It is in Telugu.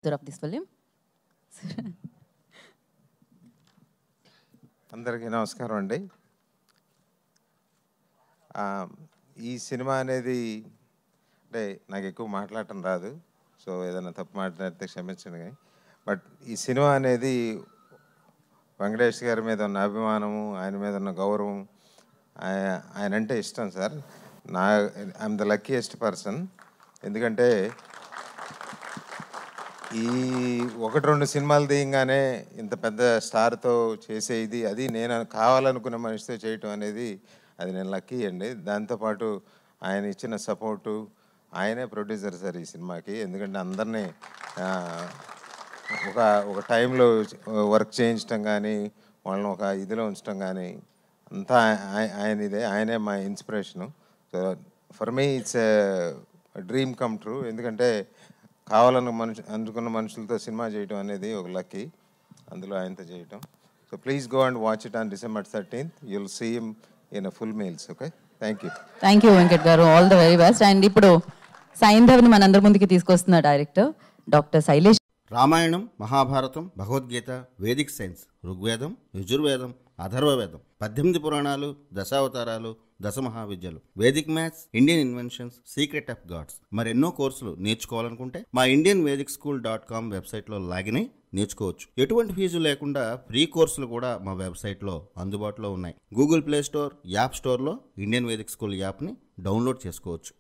author of this film. అందరికీ నమస్కారం అండి. ఈ సినిమా అనేది అంటే నాకు ఎక్కువ మాట్లాడటం రాదు, సో ఏదైనా తప్పు మాట్లాడితే క్షమించండి. కానీ బట్ ఈ సినిమా అనేది వెంకటేష్ గారి మీద ఉన్న అభిమానము, ఆయన మీద ఉన్న గౌరవం, ఆయన అంటే ఇష్టం sir. I'm the luckiest person. ఎందుకంటే ఈ 1-2 సినిమాలు తీయంగానే ఇంత పెద్ద స్టార్తో చేసే ఇది, అది నేను కావాలనుకున్న మనిషితో చేయటం అనేది అది నేను లక్కీ అండి. దాంతోపాటు ఆయన ఇచ్చిన సపోర్టు, ఆయనే ప్రొడ్యూసర్ సార్ ఈ సినిమాకి. ఎందుకంటే అందరినీ ఒక టైంలో వర్క్ చేయించడం కానీ, వాళ్ళని ఒక ఇదిలో ఉంచడం కానీ అంతా ఆయనే మా inspiration. So for me it's dream come true. ఎందుకంటే అనుకున్న మనుషులతో సినిమా చేయటం అనేది ఒక లక్కీ, అందులో ఆయనతో చేయటం. So please go and watch it on December 13th. You'll see him in full meals. Okay, thank you Venkat garu. All the very best. And ఇప్పుడు సైంధవ్ని మనందరి ముందుకి తీసుకొస్తున్న director doctor Shailesh. Ramayanam, Mahabharatam, Bhagavad Gita, Vedic science, Rigveda, Yajurveda, Atharvaveda, 18 పురాణాలు, దశావతారాలు, 10 మహావిద్యలు, Vedic maths, Indian inventions, secret of gods, మరెన్నో కోర్సులు నేర్చుకోవాలనుకుంటే మా indianvedicSchool.com వెబ్సైట్లో లాగిన్ అయి నేర్చుకోవచ్చు. ఎటువంటి ఫీజు లేకుండా ఫ్రీ కోర్సులు కూడా మా వెబ్సైట్లో అందుబాటులో ఉన్నాయి. గూగుల్ ప్లే స్టోర్, యాప్ స్టోర్లో ఇండియన్ వేదిక్ స్కూల్ యాప్ని డౌన్లోడ్ చేసుకోవచ్చు.